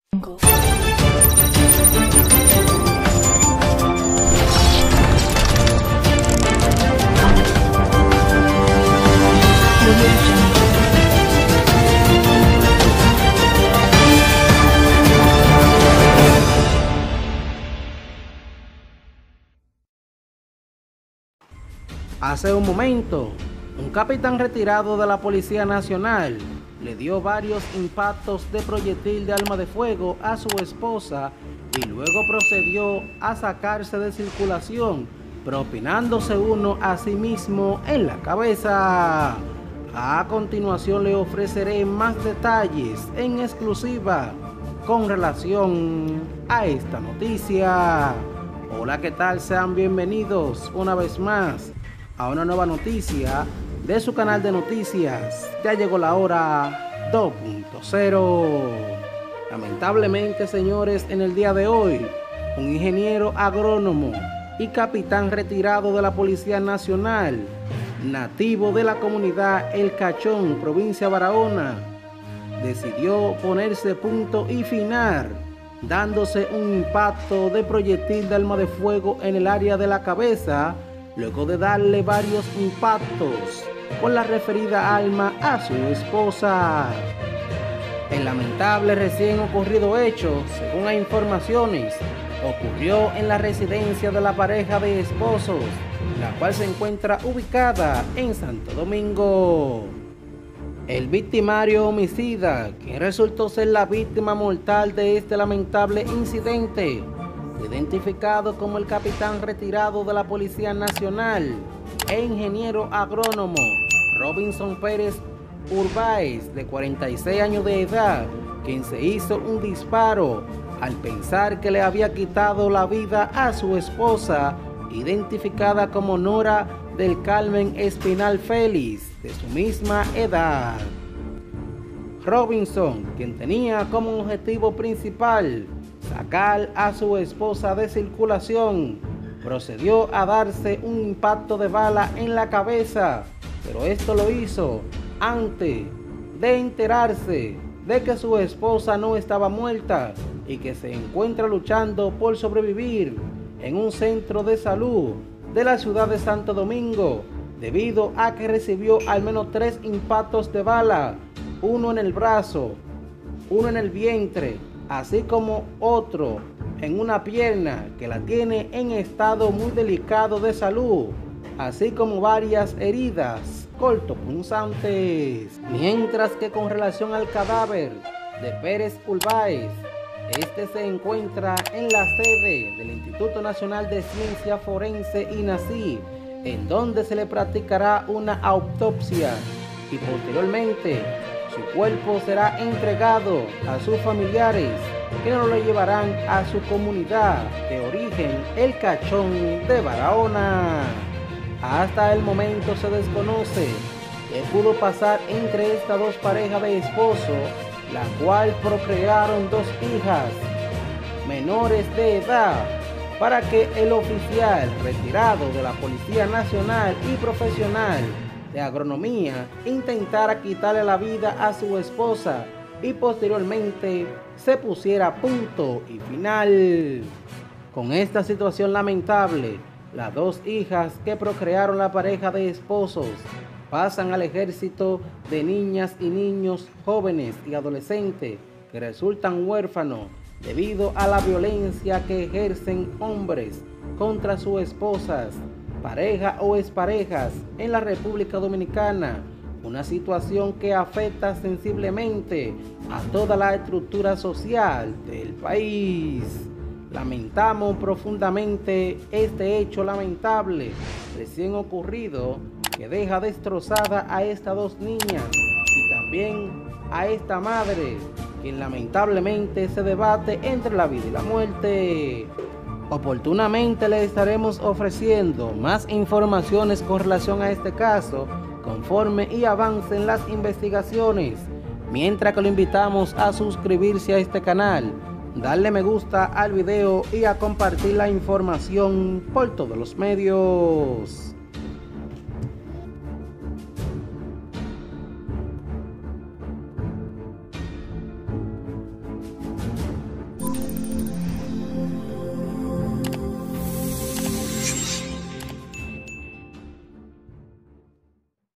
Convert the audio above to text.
Hace un momento, un capitán retirado de la Policía Nacional le dio varios impactos de proyectil de arma de fuego a su esposa y luego procedió a sacarse de circulación, propinándose uno a sí mismo en la cabeza. A continuación le ofreceré más detalles en exclusiva con relación a esta noticia. Hola, ¿qué tal? Sean bienvenidos una vez más a una nueva noticia de su canal de noticias. Ya llegó la hora 2.0. Lamentablemente, señores, en el día de hoy, un ingeniero agrónomo y capitán retirado de la Policía Nacional, nativo de la comunidad El Cachón, provincia Barahona, decidió ponerse punto y final, dándose un impacto de proyectil de arma de fuego en el área de la cabeza, luego de darle varios impactos con la referida arma a su esposa. El lamentable recién ocurrido hecho, según las informaciones, ocurrió en la residencia de la pareja de esposos, la cual se encuentra ubicada en Santo Domingo. El victimario homicida, quien resultó ser la víctima mortal de este lamentable incidente, identificado como el capitán retirado de la Policía Nacional e ingeniero agrónomo Robinson Pérez Urbáez, de 46 años de edad, quien se hizo un disparo al pensar que le había quitado la vida a su esposa, identificada como Nora del Carmen Espinal Félix, de su misma edad. Robinson, quien tenía como objetivo principal sacar a su esposa de circulación, procedió a darse un impacto de bala en la cabeza, pero esto lo hizo antes de enterarse de que su esposa no estaba muerta y que se encuentra luchando por sobrevivir en un centro de salud de la ciudad de Santo Domingo, debido a que recibió al menos 3 impactos de bala, uno en el brazo, uno en el vientre, así como otro en una pierna, que la tiene en estado muy delicado de salud, así como varias heridas cortopunzantes. Mientras que con relación al cadáver de Pérez Urbáez, este se encuentra en la sede del Instituto Nacional de Ciencia Forense INACI, en donde se le practicará una autopsia y posteriormente su cuerpo será entregado a sus familiares, que no lo llevarán a su comunidad de origen, El Cachón de Barahona. Hasta el momento se desconoce qué pudo pasar entre estas dos parejas de esposos, la cual procrearon 2 hijas menores de edad, para que el oficial retirado de la Policía Nacional y profesional de agronomía intentara quitarle la vida a su esposa y posteriormente se pusiera punto y final. Con esta situación lamentable, las 2 hijas que procrearon la pareja de esposos pasan al ejército de niñas y niños jóvenes y adolescentes que resultan huérfanos debido a la violencia que ejercen hombres contra sus esposas, pareja o exparejas en la República Dominicana, una situación que afecta sensiblemente a toda la estructura social del país. Lamentamos profundamente este hecho lamentable recién ocurrido, que deja destrozada a estas 2 niñas y también a esta madre, quien lamentablemente se debate entre la vida y la muerte. Oportunamente le estaremos ofreciendo más informaciones con relación a este caso conforme y avancen las investigaciones, mientras que lo invitamos a suscribirse a este canal, darle me gusta al video y a compartir la información por todos los medios.